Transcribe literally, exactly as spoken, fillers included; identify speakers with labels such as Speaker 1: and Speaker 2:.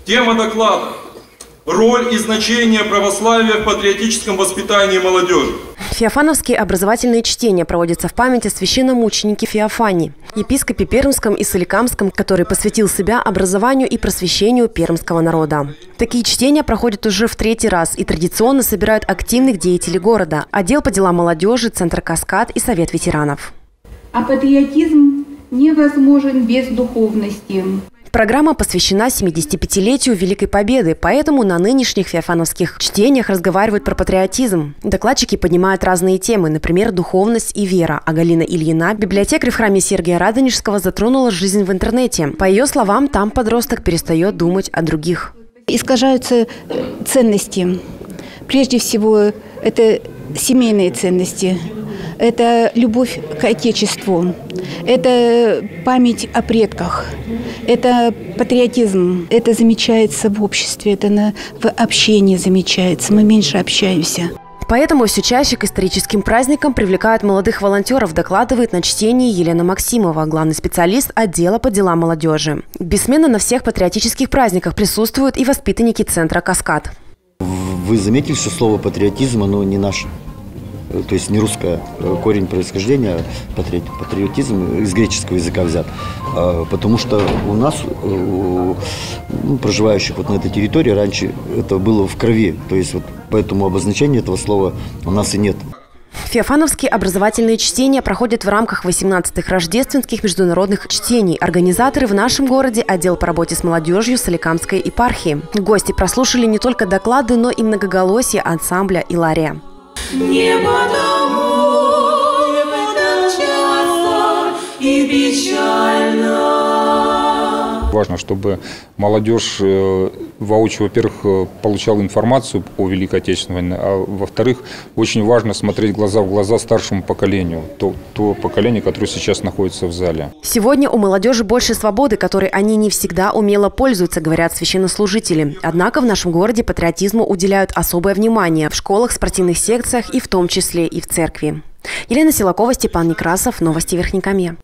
Speaker 1: Тема доклада – роль и значение православия в патриотическом воспитании молодежи.
Speaker 2: Феофановские образовательные чтения проводятся в память о священномученике Феофании, епископе Пермском и Соликамском, который посвятил себя образованию и просвещению пермского народа. Такие чтения проходят уже в третий раз и традиционно собирают активных деятелей города, отдел по делам молодежи, Центр «Каскад» и Совет ветеранов.
Speaker 3: А патриотизм невозможен без духовности.
Speaker 2: Программа посвящена семидесятипятилетию Великой Победы, поэтому на нынешних феофановских чтениях разговаривают про патриотизм. Докладчики поднимают разные темы, например, духовность и вера. А Галина Ильина, библиотекарь в храме Сергия Радонежского, затронула жизнь в интернете. По ее словам, там подросток перестает думать о других.
Speaker 3: Искажаются ценности. Прежде всего, это семейные ценности. Это любовь к Отечеству, это память о предках, это патриотизм. Это замечается в обществе, это на, в общении замечается. Мы меньше общаемся.
Speaker 2: Поэтому все чаще к историческим праздникам привлекают молодых волонтеров, докладывает на чтении Елена Максимова, главный специалист отдела по делам молодежи. Бессменно на всех патриотических праздниках присутствуют и воспитанники Центра «Каскад».
Speaker 4: Вы заметили, что слово «патриотизм» оно не наше? То есть не русское, корень происхождения, патриотизм из греческого языка взят. Потому что у нас, у проживающих вот на этой территории, раньше это было в крови. То есть вот поэтому обозначения этого слова у нас и нет.
Speaker 2: Феофановские образовательные чтения проходят в рамках восемнадцатых рождественских международных чтений. Организаторы в нашем городе – отдел по работе с молодежью Соликамской епархии. Гости прослушали не только доклады, но и многоголосие ансамбля «Илария».
Speaker 5: Небо домой в этот час и печально.
Speaker 6: Важно, чтобы молодежь воочию, во-первых, получала информацию о Великой Отечественной войне, а во-вторых, очень важно смотреть глаза в глаза старшему поколению, то, то поколение, которое сейчас находится в зале.
Speaker 2: Сегодня у молодежи больше свободы, которой они не всегда умело пользуются, говорят священнослужители. Однако в нашем городе патриотизму уделяют особое внимание в школах, спортивных секциях и в том числе и в церкви. Елена Силакова, Степан Некрасов. Новости Верхнекамья.